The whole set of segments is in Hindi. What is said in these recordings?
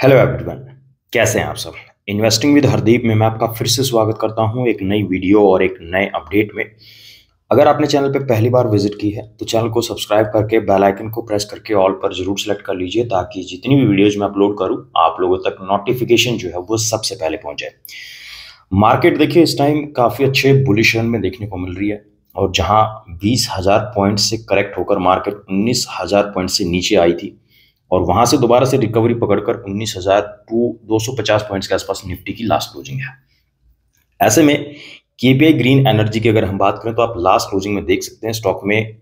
Hello everyone. कैसे हैं आप सब। इन्वेस्टिंग विद हरदीप में मैं आपका फिर से स्वागत करता हूं एक नई वीडियो और एक नए अपडेट में। अगर आपने चैनल पे पहली बार विजिट की है तो चैनल को सब्सक्राइब करके बेल आइकन को प्रेस करके ऑल पर जरूर सेलेक्ट कर लीजिए ताकि जितनी भी वीडियोज मैं अपलोड करूं आप लोगों तक नोटिफिकेशन जो है वो सबसे पहले पहुंच जाए। मार्केट देखिए इस टाइम काफ़ी अच्छे बुलिश रन में देखने को मिल रही है और जहां 20,000 पॉइंट से करेक्ट होकर मार्केट 19,000 पॉइंट से नीचे आई थी और वहां से दोबारा से रिकवरी पकड़कर 19,250 पॉइंट्स के आसपास निफ्टी की लास्ट क्लोजिंग है। ऐसे में केपीआई ग्रीन एनर्जी की अगर हम बात करें तो आप लास्ट क्लोजिंग में देख सकते हैं स्टॉक में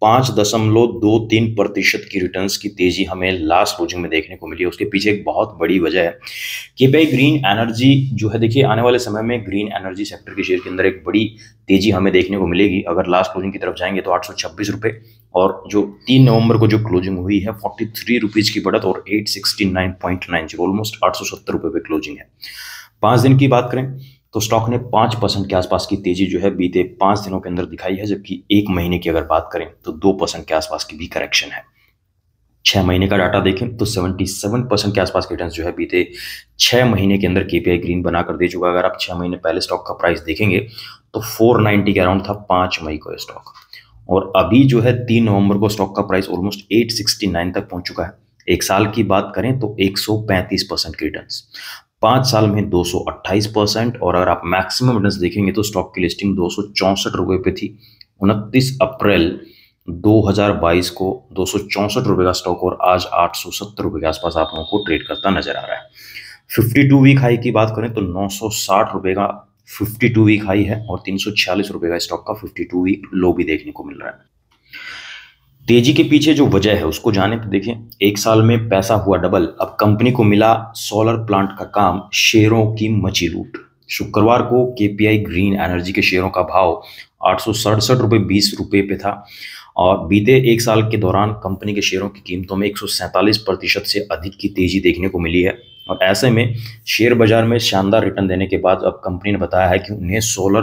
5.23% की रिटर्न्स की तेजी हमें लास्ट क्लोजिंग में देखने को मिली है। उसके पीछे एक बहुत बड़ी वजह है केपीआई ग्रीन एनर्जी जो है। देखिए आने वाले समय में ग्रीन एनर्जी सेक्टर के शेयर के अंदर एक बड़ी तेजी हमें देखने को मिलेगी। अगर लास्ट क्लोजिंग की तरफ जाएंगे तो 826 रुपए और जो 3 नवंबर को जो क्लोजिंग हुई है 43 रुपीज की बढ़त और 869.90 ऑलमोस्ट 870 रुपए पे क्लोजिंग है। 5 दिन की बात करें तो स्टॉक ने 5% के आसपास की तेजी जो है बीते 5 दिनों के अंदर दिखाई है, जबकि 1 महीने की अगर बात करें तो 2% के आसपास की भी करेक्शन है। 6 महीने का डाटा देखें तो 77% के आसपास के रिटर्न जो है बीते 6 महीने के अंदर केपीआई ग्रीन बनाकर दे चुका है। अगर आप 6 महीने पहले स्टॉक का प्राइस देखेंगे तो 490 के अराउंड था 5 मई को स्टॉक, और अभी जो है 3 नवंबर को स्टॉक का प्राइस ऑलमोस्ट 869 तक पहुंच चुका है। एक साल की बात करें तो 135% के रिटर्न्स, 5 साल में 228%, और अगर आप मैक्सिमम रिटर्न्स देखेंगे तो स्टॉक की लिस्टिंग 264 रुपए पे थी 29 अप्रैल 2022 को 264 रुपए का स्टॉक और आज 870 रुपए के आसपास आप लोगों को ट्रेड करता नजर आ रहा है। 52 वीक हाई की बात करें तो 960 रुपए का 52 वीक हाई है और 346 रुपए का स्टॉक का 52 वीक लो भी देखने को मिल रहा है। तेजी के पीछे जो वजह है उसको जाने तो देखें, एक साल में पैसा हुआ डबल। अब कंपनी को मिला सोलर प्लांट का काम, शेयरों की मची लूट। शुक्रवार को केपीआई ग्रीन एनर्जी के शेयरों का भाव 867.20 रुपए पे था और बीते एक साल के दौरान कंपनी के शेयरों की कीमतों में 147% से अधिक की तेजी देखने को मिली है। और ऐसे में शेयर बाजार में शानदार रिटर्न देने के बाद अब कंपनी ने बताया है कि उन्हें सोलर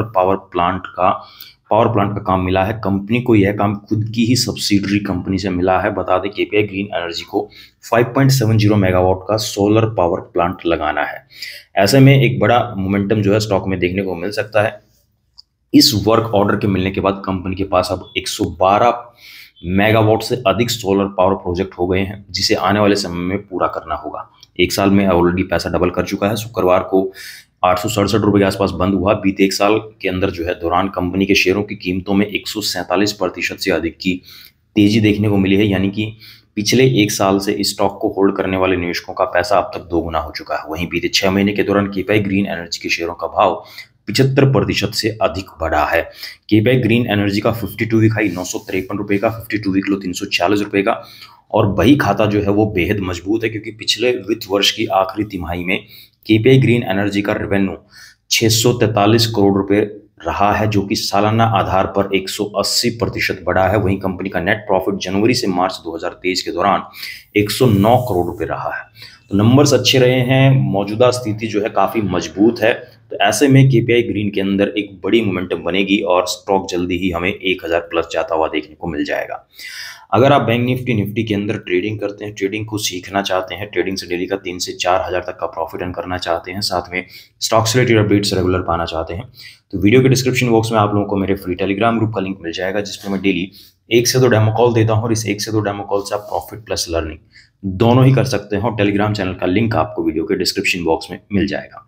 पावर प्लांट का काम मिला है। कंपनी को यह काम खुद की ही सब्सिडरी कंपनी से मिला है। बता दें केपीआई ग्रीन एनर्जी को 5.70 मेगावाट का सोलर पावर प्लांट लगाना है। ऐसे में एक बड़ा मोमेंटम जो है स्टॉक में देखने को मिल सकता है। इस वर्क ऑर्डर के मिलने के बाद कंपनी के पास अब 112 मेगावाट से अधिक सोलर पावर प्रोजेक्ट हो गए हैं जिसे आने वाले समय में पूरा करना होगा। एक साल में ऑलरेडी पैसा डबल कर चुका है। शुक्रवार को 867 रुपए के आसपास बंद हुआ। बीते एक साल के अंदर जो है दौरान कंपनी के शेयरों की कीमतों में 147% से अधिक की तेजी देखने को मिली है, यानी कि पिछले एक साल से इस स्टॉक को होल्ड करने वाले निवेशकों का पैसा अब तक 2 गुना हो चुका है। वहीं बीते 6 महीने के दौरान केपीआई ग्रीन एनर्जी के शेयरों का भाव 75% से अधिक बढ़ा है। केपीआई ग्रीन एनर्जी का 52 वीक हाई 953 रुपए का, 52 वीक लो 346 रुपए का, और वही खाता जो है वो बेहद मजबूत है क्योंकि पिछले वित्त वर्ष की आखिरी तिमाही में केपीआई ग्रीन एनर्जी का रेवेन्यू 643 करोड़ रुपए रहा है, जो कि सालाना आधार पर 180% बढ़ा है। वहीं कंपनी का नेट प्रॉफिट जनवरी से मार्च 2023 के दौरान 109 करोड़ रुपए रहा है। तो नंबर्स अच्छे रहे हैं, मौजूदा स्थिति जो है काफ़ी मजबूत है। तो ऐसे में केपीआई ग्रीन के अंदर एक बड़ी मोमेंटम बनेगी और स्टॉक जल्दी ही हमें 1000 प्लस जाता हुआ देखने को मिल जाएगा। अगर आप बैंक निफ्टी के अंदर ट्रेडिंग करते हैं, ट्रेडिंग को सीखना चाहते हैं, ट्रेडिंग से डेली का 3 से 4 हज़ार तक का प्रॉफिट अर्न करना चाहते हैं, साथ में स्टॉक्स रिलेटेड अपडेट्स रेगुलर पाना चाहते हैं, तो वीडियो के डिस्क्रिप्शन बॉक्स में आप लोगों को मेरे फ्री टेलीग्राम ग्रुप का लिंक मिल जाएगा जिसमें मैं डेली 1 से 2 डेमो कॉल देता हूँ और इस 1 से 2 डेमो कॉल से आप प्रॉफिट प्लस लर्निंग दोनों ही कर सकते हैं। टेलीग्राम चैनल का लिंक आपको वीडियो के डिस्क्रिप्शन बॉक्स में मिल जाएगा।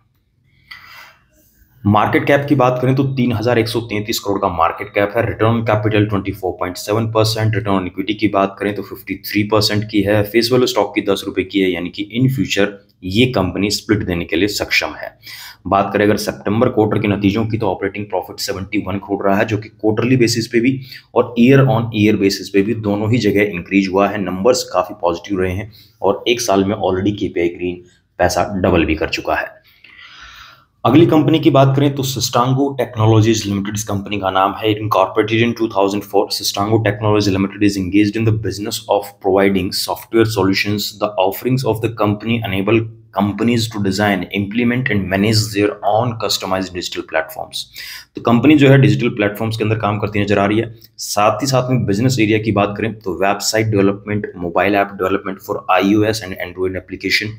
मार्केट कैप की बात करें तो 3,133 करोड़ का मार्केट कैप है। Return on capital 24.7%, return on equity की बात करें तो 53% की है। फेस वैल्यू स्टॉक की 10 रुपए की है, यानी कि इन फ्यूचर ये कंपनी स्प्लिट देने के लिए सक्षम है। बात करें अगर सितंबर क्वार्टर के नतीजों की तो ऑपरेटिंग प्रॉफिट 71 करोड़ रहा है, जो कि क्वार्टरली बेसिस पे भी और ईयर ऑन ईयर बेसिस पे भी दोनों ही जगह इंक्रीज हुआ है। नंबर्स काफी पॉजिटिव रहे हैं और एक साल में ऑलरेडी केपीआई ग्रीन पैसा डबल भी कर चुका है। अगली कंपनी की बात करें तो सिस्टांगो टेक्नोलॉजीज लिमिटेड इस कंपनी का नाम है। Incorporated in 2004, Systango technology limited is engaged in the business of providing software solutions. The offerings of the company enable companies to design, implement and manage their own customized digital platforms. तो कंपनी जो है डिजिटल प्लेटफॉर्म्स के अंदर काम करती नजर आ रही है। साथ ही साथ में बिजनेस एरिया की बात करें तो website development, mobile app development for iOS and Android application,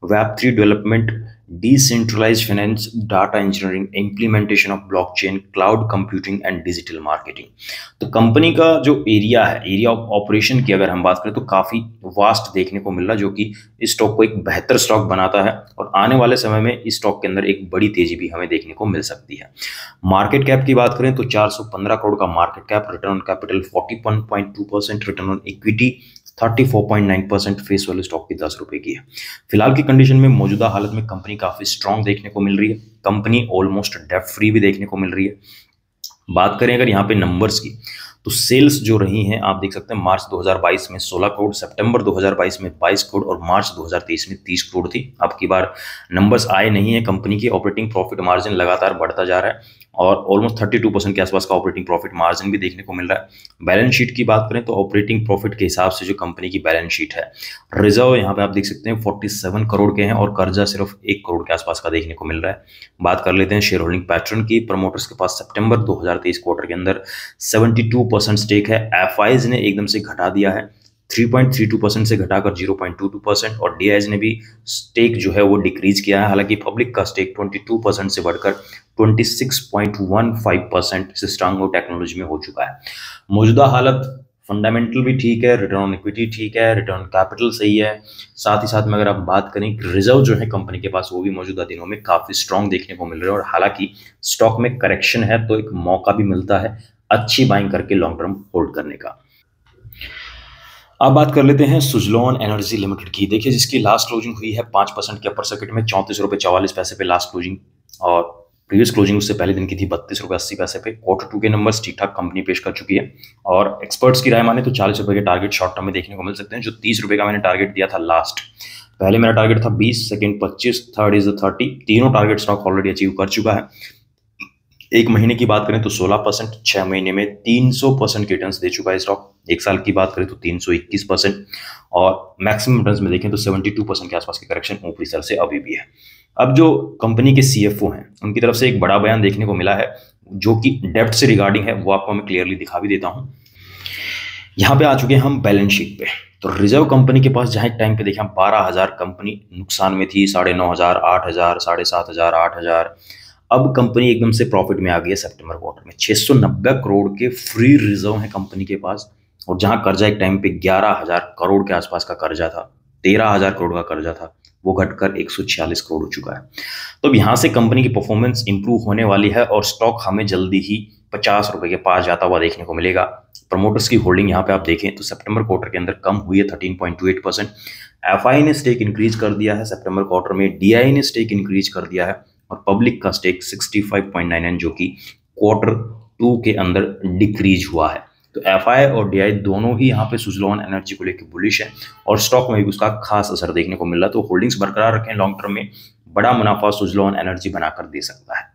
Web3 development, decentralised finance, data engineering, implementation of blockchain, cloud computing and digital marketing. तो कंपनी का जो एरिया है, एरिया ऑफ ऑपरेशन की अगर हम बात करें तो काफ़ी वास्ट देखने को मिल रहा है, जो कि इस स्टॉक को एक बेहतर स्टॉक बनाता है और आने वाले समय में इस स्टॉक के अंदर एक बड़ी तेजी भी हमें देखने को मिल सकती है। मार्केट कैप की बात करें तो 415 करोड़ का market cap, return on capital 41.2%, return on equity 34.9%, face value stock की 10 रुपए की है। फिलहाल की कंडीशन में मौजूदा हालत में कंपनी काफी स्ट्रांग देखने को मिल रही है, कंपनी ऑलमोस्ट डेट फ्री भी देखने को मिल रही है। बात करें अगर यहाँ पे नंबर्स की, तो सेल्स जो रही हैं आप देख सकते हैं मार्च 2022 में 16 करोड़, सितंबर 2022 में 22 करोड़ और मार्च 2023 में 30 करोड़ थी। अब की बार नंबर्स आए नहीं है। कंपनी की ऑपरेटिंग प्रॉफिट मार्जिन लगातार बढ़ता जा रहा है और ऑलमोस्ट 32% के आसपास का ऑपरेटिंग प्रॉफिट मार्जिन भी देखने को मिल रहा है। बैलेंस शीट की बात करें तो ऑपरेटिंग प्रॉफिट के हिसाब से जो कंपनी की बैलेंस शीट है, रिजर्व यहाँ पे आप देख सकते हैं 47 करोड़ के हैं और कर्जा सिर्फ 1 करोड़ के आसपास का देखने को मिल रहा है। बात कर लेते हैं शेयर होल्डिंग पैटर्न की। प्रमोटर्स के पास सितंबर 2023 क्वार्टर के अंदर 72% स्टेक है। एफआईज ने एकदम से घटा दिया है, 3.32% से घटाकर 0.22% और डीआईज ने भी स्टेक जो है वो डिक्रीज किया है। हालांकि पब्लिक का स्टेक 22% से बढ़कर 26.15% से स्ट्रांगो टेक्नोलॉजी में हो चुका है। मौजूदा हालत फंडामेंटल भी ठीक है, रिटर्न ऑन इक्विटी ठीक है, रिटर्न ऑन कैपिटल सही है। साथ ही साथ में अगर आप बात करें कि रिजर्व जो है कंपनी के पास वो भी मौजूदा दिनों में काफी स्ट्रांग देखने को मिल रहे हैं और हालांकि स्टॉक में करेक्शन है तो एक मौका भी मिलता है अच्छी बाइंग करके लॉन्ग टर्म होल्ड करने का। अब बात कर लेते हैं सुजलॉन एनर्जी लिमिटेड की। देखिए जिसकी लास्ट क्लोजिंग हुई है 5% के अपर सर्किट में 34.44 रुपए पे लास्ट क्लोजिंग और प्रीवियस क्लोजिंग उससे पहले दिन की थी 32.80 रुपए पे। Q2 के नंबर्स ठीक ठाक कंपनी पेश कर चुकी है और एक्सपर्ट्स की राय माने तो 40 रुपए के टारगेट शॉर्ट टर्म में देखने को मिल सकते हैं। जो 30 रुपए का मैंने टारगेट दिया था लास्ट, पहले मेरा टारगेट था 20, सेकंड 25, थर्ड इज 30। तीनों टारगेट स्टॉक ऑलरेडी अचीव कर चुका है। एक महीने की बात करें तो 16%, 6 महीने में 300% के रिटर्न्स दे चुका है स्टॉक। एक साल की बात करें तो 321% और मैक्सिमम रिटर्न्स में देखें तो 72% के आसपास की करेक्शन ऊपरी सर से अभी भी है। अब जो कंपनी के सीएफओ हैं उनकी तरफ से एक बड़ा बयान देखने को मिला है जो कि डेब्ट से रिगार्डिंग है, वो आपको मैं क्लियरली दिखा भी देता हूं। यहाँ पे आ चुके हैं हम बैलेंस शीट पे। तो रिजर्व कंपनी के पास जहां एक टाइम पे देखें हम 12,000 कंपनी नुकसान में थी, 9,500, 8,000, 7,500, 8,000। अब कंपनी एकदम से प्रॉफिट में आ गई है सितंबर क्वार्टर में। 690 करोड़ के फ्री रिजर्व है कंपनी के पास और जहां कर्जा एक टाइम पे 11,000 करोड़ के आसपास का कर्जा था, 13,000 करोड़ का कर्जा था, वो घटकर 146 करोड़ हो चुका है। तो अब यहां से कंपनी की परफॉर्मेंस इंप्रूव होने वाली है और स्टॉक हमें जल्दी ही 50 रुपए के पास जाता हुआ देखने को मिलेगा। प्रमोटर्स की होल्डिंग यहाँ पे आप देखें तो सितंबर क्वार्टर के अंदर कम हुई है 13.28%। एफआई ने स्टेक इंक्रीज कर दिया है सितंबर क्वार्टर में, डीआई ने स्टेक इंक्रीज कर दिया है और पब्लिक का स्टेक 65.99 जो कि Q2 के अंदर डिक्रीज हुआ है। तो एफआई और डीआई दोनों ही यहाँ पे सुजलॉन एनर्जी को लेकर बुलिश है और स्टॉक में भी उसका खास असर देखने को मिल रहा है। तो होल्डिंग्स बरकरार रखें, लॉन्ग टर्म में बड़ा मुनाफा सुजलॉन एनर्जी बनाकर दे सकता है।